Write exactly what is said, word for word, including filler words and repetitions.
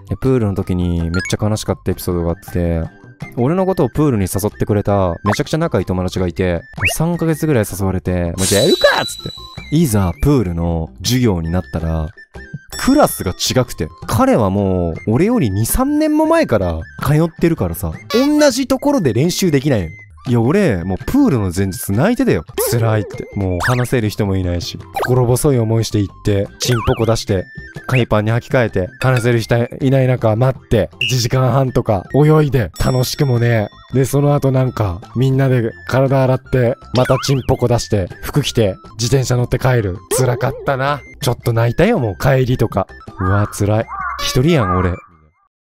でプールの時にめっちゃ悲しかったエピソードがあって、俺のことをプールに誘ってくれためちゃくちゃ仲いい友達がいて、さんかげつぐらい誘われて、もうじゃあやるかっつって。いざプールの授業になったら、クラスが違くて、彼はもう俺よりに、さんねんも前から通ってるからさ、同じところで練習できないよ。いや俺、もうプールの前日泣いてたよ。辛いって。もう話せる人もいないし、心細い思いして行って、チンポコ出して、海パンに履き替えて、話せる人いない中待って、いちじかんはんとか泳いで、楽しくもね。で、その後なんか、みんなで体洗って、またチンポコ出して、服着て、自転車乗って帰る。辛かったな。ちょっと泣いたよ、もう帰りとか。うわ、辛い。一人やん、俺。